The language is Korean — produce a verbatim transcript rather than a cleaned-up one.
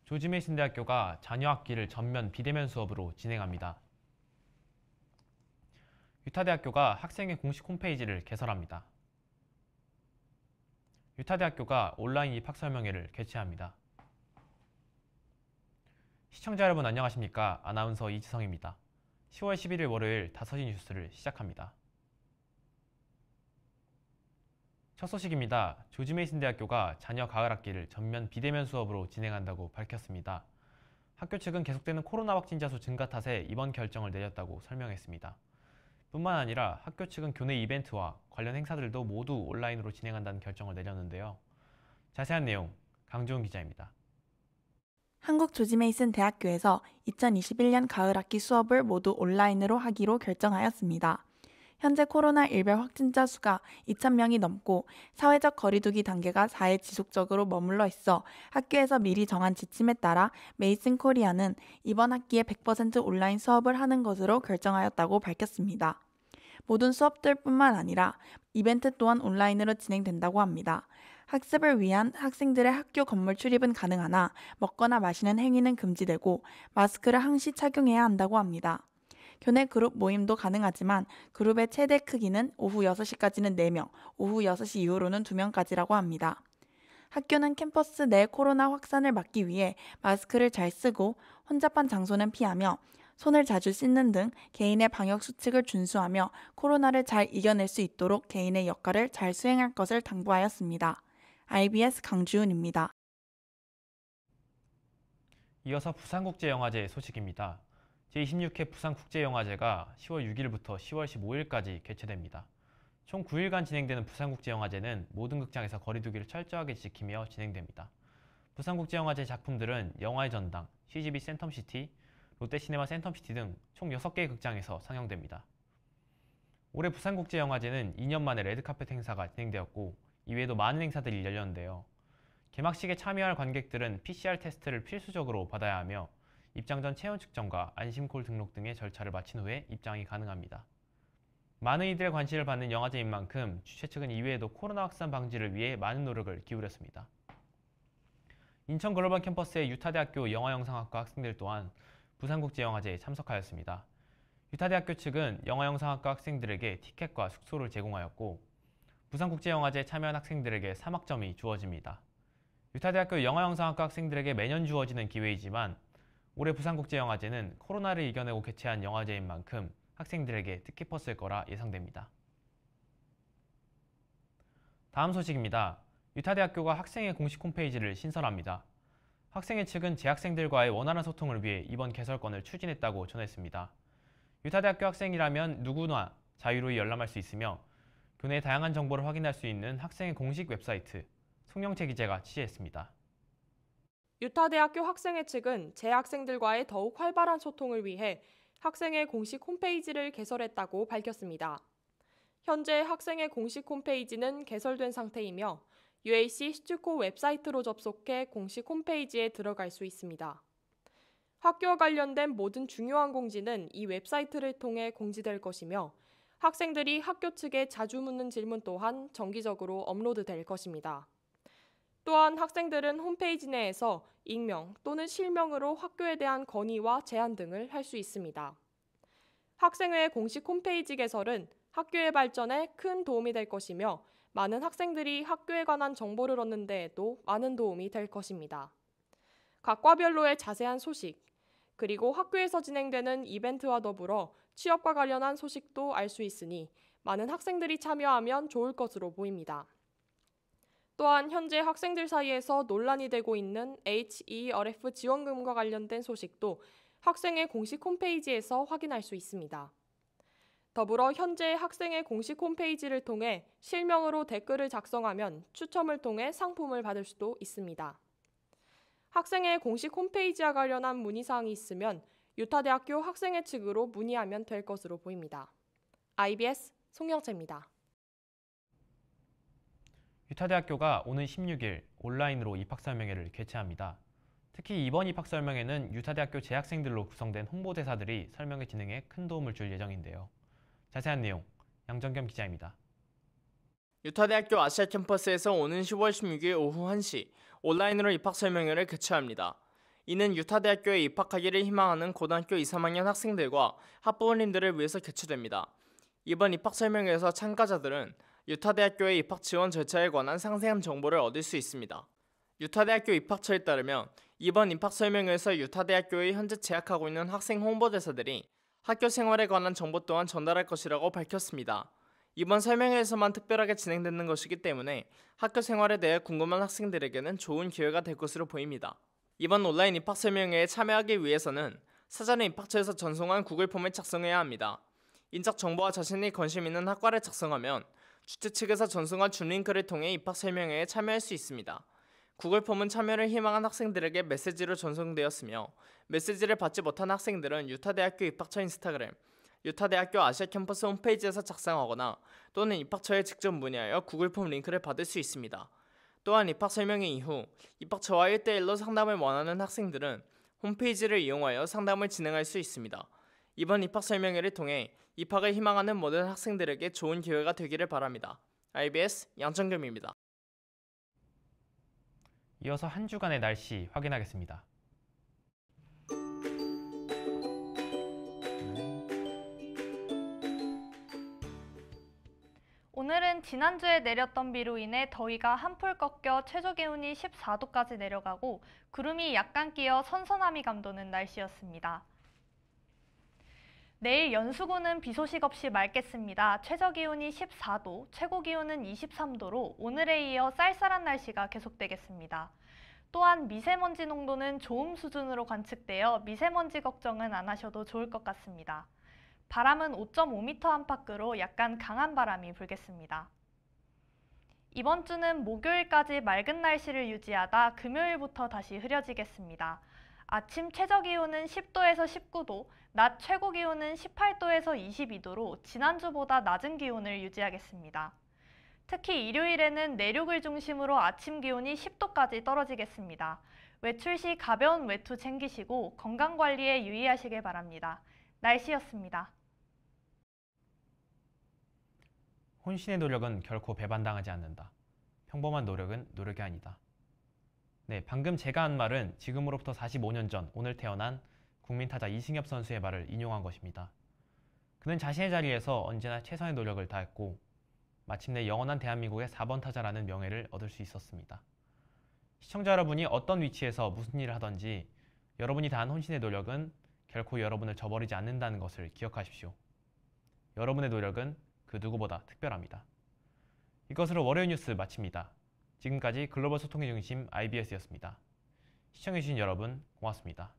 조지 메이슨 대학교가 자녀 학기를 전면 비대면 수업으로 진행합니다. 유타 대학교가 학생의 공식 홈페이지를 개설합니다. 유타 대학교가 온라인 입학 설명회를 개최합니다. 시청자 여러분 안녕하십니까? 아나운서 이지성입니다. 시월 십일일 월요일 다섯 시 뉴스를 시작합니다. 첫 소식입니다. 조지 메이슨 대학교가 자녀 가을 학기를 전면 비대면 수업으로 진행한다고 밝혔습니다. 학교 측은 계속되는 코로나 확진자 수 증가 탓에 이번 결정을 내렸다고 설명했습니다. 뿐만 아니라 학교 측은 교내 이벤트와 관련 행사들도 모두 온라인으로 진행한다는 결정을 내렸는데요. 자세한 내용 강주은 기자입니다. 한국 조지 메이슨 대학교에서 이천이십일 년 가을 학기 수업을 모두 온라인으로 하기로 결정하였습니다. 현재 코로나 일별 확진자 수가 이천 명이 넘고 사회적 거리두기 단계가 사 일 지속적으로 머물러 있어 학교에서 미리 정한 지침에 따라 메이슨 코리아는 이번 학기에 백 퍼센트 온라인 수업을 하는 것으로 결정하였다고 밝혔습니다. 모든 수업들뿐만 아니라 이벤트 또한 온라인으로 진행된다고 합니다. 학습을 위한 학생들의 학교 건물 출입은 가능하나 먹거나 마시는 행위는 금지되고 마스크를 항시 착용해야 한다고 합니다. 교내 그룹 모임도 가능하지만 그룹의 최대 크기는 오후 여섯 시까지는 네 명, 오후 여섯 시 이후로는 두 명까지라고 합니다. 학교는 캠퍼스 내 코로나 확산을 막기 위해 마스크를 잘 쓰고 혼잡한 장소는 피하며 손을 자주 씻는 등 개인의 방역 수칙을 준수하며 코로나를 잘 이겨낼 수 있도록 개인의 역할을 잘 수행할 것을 당부하였습니다. 아이비에스 강주은입니다. 이어서 부산국제영화제 소식입니다. 제이십육 회 부산국제영화제가 시월 육일부터 시월 십오일까지 개최됩니다. 총 구 일간 진행되는 부산국제영화제는 모든 극장에서 거리두기를 철저하게 지키며 진행됩니다. 부산국제영화제 작품들은 영화의 전당, 씨지비 센텀시티, 롯데시네마 센텀시티 등 총 여섯 개의 극장에서 상영됩니다. 올해 부산국제영화제는 이 년 만에 레드카펫 행사가 진행되었고 이외에도 많은 행사들이 열렸는데요. 개막식에 참여할 관객들은 피씨알 테스트를 필수적으로 받아야 하며 입장 전 체온 측정과 안심콜 등록 등의 절차를 마친 후에 입장이 가능합니다. 많은 이들의 관심을 받는 영화제인 만큼 주최 측은 이외에도 코로나 확산 방지를 위해 많은 노력을 기울였습니다. 인천 글로벌 캠퍼스의 유타대학교 영화영상학과 학생들 또한 부산국제영화제에 참석하였습니다. 유타대학교 측은 영화영상학과 학생들에게 티켓과 숙소를 제공하였고 부산국제영화제에 참여한 학생들에게 삼 학점이 주어집니다. 유타대학교 영화영상학과 학생들에게 매년 주어지는 기회이지만 올해 부산국제영화제는 코로나를 이겨내고 개최한 영화제인 만큼 학생들에게 뜻깊었을 거라 예상됩니다. 다음 소식입니다. 유타대학교가 학생회 공식 홈페이지를 신설합니다. 학생회 측은 재학생들과의 원활한 소통을 위해 이번 개설권을 추진했다고 전했습니다. 유타대학교 학생이라면 누구나 자유로이 열람할 수 있으며 교내의 다양한 정보를 확인할 수 있는 학생회 공식 웹사이트, 송영채 기자가 취재했습니다. 유타대학교 학생회 측은 재학생들과의 더욱 활발한 소통을 위해 학생회 공식 홈페이지를 개설했다고 밝혔습니다. 현재 학생회 공식 홈페이지는 개설된 상태이며 유에이씨 스튜코 웹사이트로 접속해 공식 홈페이지에 들어갈 수 있습니다. 학교와 관련된 모든 중요한 공지는 이 웹사이트를 통해 공지될 것이며 학생들이 학교 측에 자주 묻는 질문 또한 정기적으로 업로드될 것입니다. 또한 학생들은 홈페이지 내에서 익명 또는 실명으로 학교에 대한 건의와 제안 등을 할 수 있습니다. 학생회 공식 홈페이지 개설은 학교의 발전에 큰 도움이 될 것이며 많은 학생들이 학교에 관한 정보를 얻는 데에도 많은 도움이 될 것입니다. 각 과별로의 자세한 소식, 그리고 학교에서 진행되는 이벤트와 더불어 취업과 관련한 소식도 알 수 있으니 많은 학생들이 참여하면 좋을 것으로 보입니다. 또한 현재 학생들 사이에서 논란이 되고 있는 에이치이알에프 지원금과 관련된 소식도 학생회 공식 홈페이지에서 확인할 수 있습니다. 더불어 현재 학생회 공식 홈페이지를 통해 실명으로 댓글을 작성하면 추첨을 통해 상품을 받을 수도 있습니다. 학생회 공식 홈페이지와 관련한 문의사항이 있으면 유타대학교 학생회 측으로 문의하면 될 것으로 보입니다. 아이비에스 송영채입니다. 유타대학교가 오는 십육일 온라인으로 입학설명회를 개최합니다. 특히 이번 입학설명회는 유타대학교 재학생들로 구성된 홍보대사들이 설명회 진행에 큰 도움을 줄 예정인데요. 자세한 내용 양정겸 기자입니다. 유타대학교 아시아 캠퍼스에서 오는 시월 십육일 오후 한 시 온라인으로 입학 설명회를 개최합니다. 이는 유타대학교에 입학하기를 희망하는 고등학교 이, 삼 학년 학생들과 학부모님들을 위해서 개최됩니다. 이번 입학 설명회에서 참가자들은 유타대학교의 입학 지원 절차에 관한 상세한 정보를 얻을 수 있습니다. 유타대학교 입학처에 따르면 이번 입학 설명회에서 유타대학교에 현재 재학하고 있는 학생 홍보대사들이 학교 생활에 관한 정보 또한 전달할 것이라고 밝혔습니다. 이번 설명회에서만 특별하게 진행되는 것이기 때문에 학교 생활에 대해 궁금한 학생들에게는 좋은 기회가 될 것으로 보입니다. 이번 온라인 입학 설명회에 참여하기 위해서는 사전에 입학처에서 전송한 구글 폼을 작성해야 합니다. 인적 정보와 자신이 관심 있는 학과를 작성하면 주최 측에서 전송한 준 링크를 통해 입학 설명회에 참여할 수 있습니다. 구글 폼은 참여를 희망한 학생들에게 메시지로 전송되었으며 메시지를 받지 못한 학생들은 유타대학교 입학처 인스타그램, 유타대학교 아시아 캠퍼스 홈페이지에서 작성하거나 또는 입학처에 직접 문의하여 구글 폼 링크를 받을 수 있습니다. 또한 입학 설명회 이후 입학처와 일 대 일로 상담을 원하는 학생들은 홈페이지를 이용하여 상담을 진행할 수 있습니다. 이번 입학 설명회를 통해 입학을 희망하는 모든 학생들에게 좋은 기회가 되기를 바랍니다. 아이비에스 양정겸입니다. 이어서 한 주간의 날씨 확인하겠습니다. 오늘은 지난주에 내렸던 비로 인해 더위가 한풀 꺾여 최저기온이 십사 도까지 내려가고 구름이 약간 끼어 선선함이 감도는 날씨였습니다. 내일 연수구는 비 소식 없이 맑겠습니다. 최저기온이 십사 도, 최고기온은 이십삼 도로 오늘에 이어 쌀쌀한 날씨가 계속되겠습니다. 또한 미세먼지 농도는 좋음 수준으로 관측되어 미세먼지 걱정은 안 하셔도 좋을 것 같습니다. 바람은 오 점 오 미터 안팎으로 약간 강한 바람이 불겠습니다. 이번 주는 목요일까지 맑은 날씨를 유지하다 금요일부터 다시 흐려지겠습니다. 아침 최저기온은 십 도에서 십구 도, 낮 최고기온은 십팔 도에서 이십이 도로 지난주보다 낮은 기온을 유지하겠습니다. 특히 일요일에는 내륙을 중심으로 아침 기온이 십 도까지 떨어지겠습니다. 외출 시 가벼운 외투 챙기시고 건강관리에 유의하시길 바랍니다. 날씨였습니다. 혼신의 노력은 결코 배반당하지 않는다. 평범한 노력은 노력이 아니다. 네, 방금 제가 한 말은 지금으로부터 사십오 년 전 오늘 태어난 국민타자 이승엽 선수의 말을 인용한 것입니다. 그는 자신의 자리에서 언제나 최선의 노력을 다했고 마침내 영원한 대한민국의 사 번 타자라는 명예를 얻을 수 있었습니다. 시청자 여러분이 어떤 위치에서 무슨 일을 하든지 여러분이 다한 혼신의 노력은 결코 여러분을 저버리지 않는다는 것을 기억하십시오. 여러분의 노력은 그 누구보다 특별합니다. 이것으로 월요일 뉴스 마칩니다. 지금까지 글로벌 소통의 중심 아이비에스였습니다. 시청해주신 여러분 고맙습니다.